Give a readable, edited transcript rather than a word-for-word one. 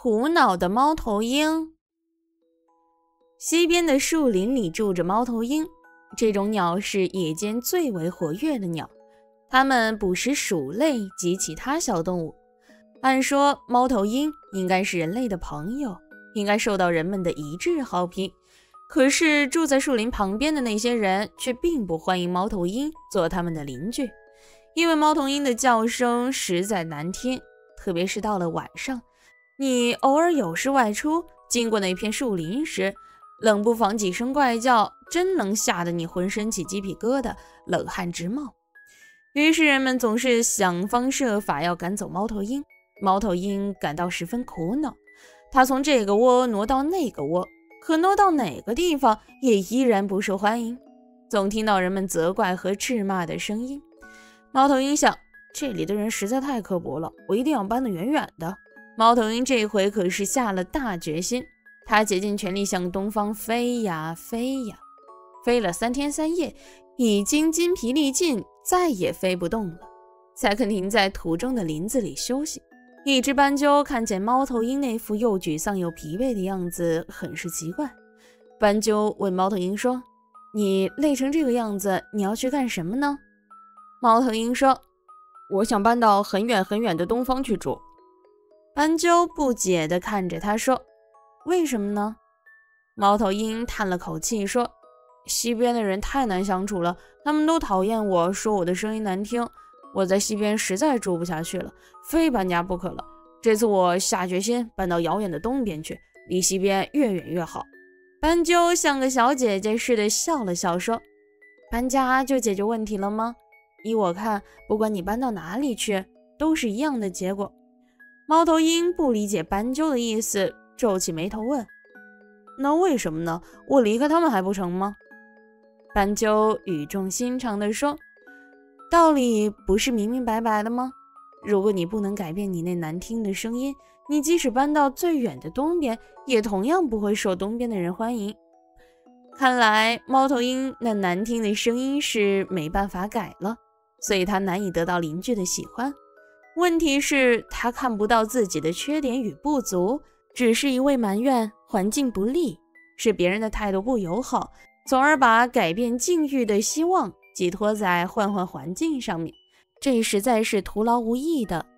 苦恼的猫头鹰。西边的树林里住着猫头鹰，这种鸟是野间最为活跃的鸟，它们捕食鼠类及其他小动物。按说猫头鹰应该是人类的朋友，应该受到人们的一致好评，可是住在树林旁边的那些人却并不欢迎猫头鹰做他们的邻居，因为猫头鹰的叫声实在难听，特别是到了晚上，你偶尔有事外出，经过那片树林时，冷不防几声怪叫，真能吓得你浑身起鸡皮疙瘩，冷汗直冒。于是人们总是想方设法要赶走猫头鹰。猫头鹰感到十分苦恼，它从这个窝挪到那个窝，可挪到哪个地方也依然不受欢迎，总听到人们责怪和斥骂的声音。猫头鹰想，这里的人实在太刻薄了，我一定要搬得远远的。猫头鹰这回可是下了大决心，它竭尽全力向东方飞呀飞呀，飞了3天3夜，已经筋疲力尽，再也飞不动了，才肯停在途中的林子里休息。一只斑鸠看见猫头鹰那副又沮丧又疲惫的样子，很是奇怪。斑鸠问猫头鹰说，你累成这个样子，你要去干什么呢？猫头鹰说，我想搬到很远很远的东方去住。斑鸠不解地看着他说，为什么呢？猫头鹰叹了口气说，西边的人太难相处了，他们都讨厌我，说我的声音难听，我在西边实在住不下去了，非搬家不可了。这次我下决心搬到遥远的东边去，离西边越远越好。斑鸠像个小姐姐似的笑了笑说，搬家就解决问题了吗？依我看，不管你搬到哪里去，都是一样的结果。猫头鹰不理解斑鸠的意思，皱起眉头问，那为什么呢？我离开他们还不成吗？斑鸠语重心长地说，道理不是明明白白的吗？如果你不能改变你那难听的声音，你即使搬到最远的东边，也同样不会受东边的人欢迎。看来猫头鹰那难听的声音是没办法改了，所以它难以得到邻居的喜欢。问题是它看不到自己的缺点与不足，只是一味埋怨环境不利，是别人的态度不友好，从而把改变境遇的希望寄托在换环境上面，这实在是徒劳无益的。